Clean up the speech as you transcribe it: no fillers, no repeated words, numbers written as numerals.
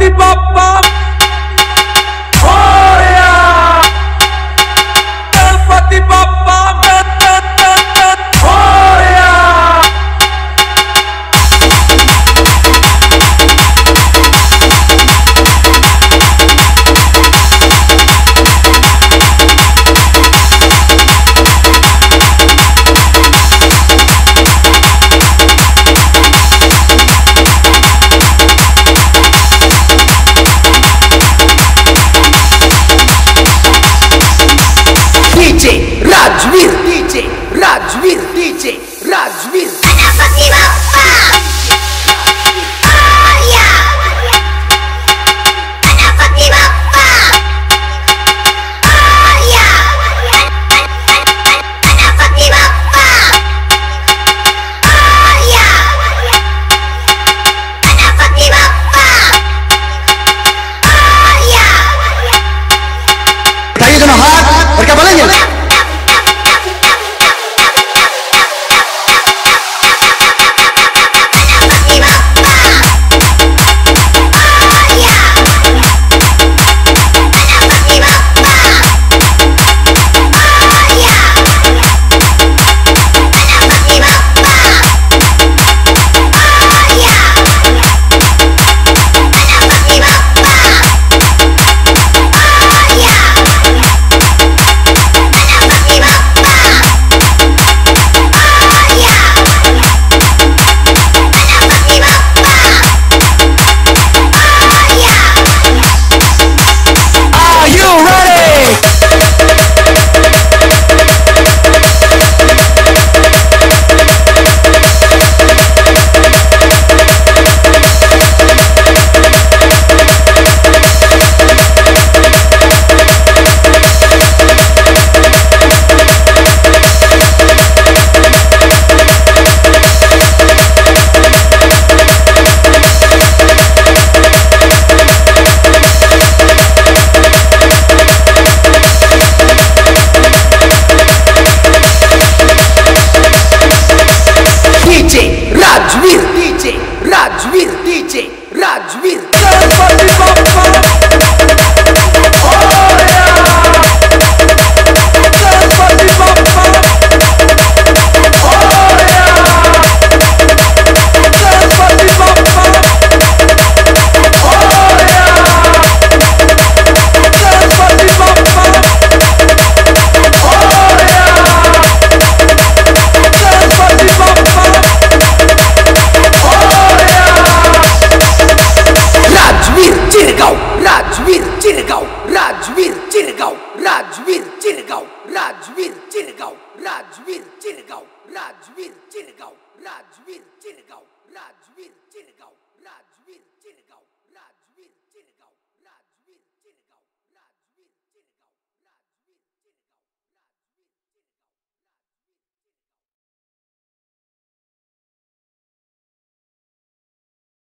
Ganpati Bappa Morya, Ganpati Bappa Morya. Rajveer DJ, Rajveer DJ, Rajveer. Ganpati Bappa Morya, Ganpati Bappa Morya, Ganpati Bappa Morya, Ganpati Bappa मोरया। उठाइए दोनों हाथ और क्या बोलेंगे? Rajveer DJ, Rajveer DJ, Rajveer. गणपति बाप्पा मोरया, गणपति बाप्पा मोरया, गणपति बाप्पा मोरया, गणपति बाप्पा मोरया, गणपति बाप्पा। राजवीर चिरगांव, राजवीर चिरगांव, राजवीर चिरगांव, राजवीर चिरगांव, राजवीर चिरगांव, राजवीर चिरगांव, राजवीर।